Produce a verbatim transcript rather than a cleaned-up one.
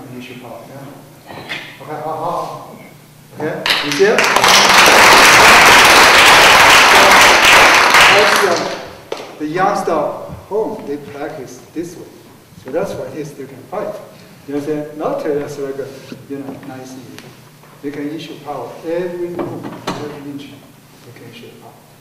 can issue power. Yeah. Okay, how, how? Okay, you see it? Actually, the youngster home, they practice this way. So that's why they still can fight. You know what I'm saying? Not just like a, you know, nice thing. They can issue power every move, every inch. They can issue power.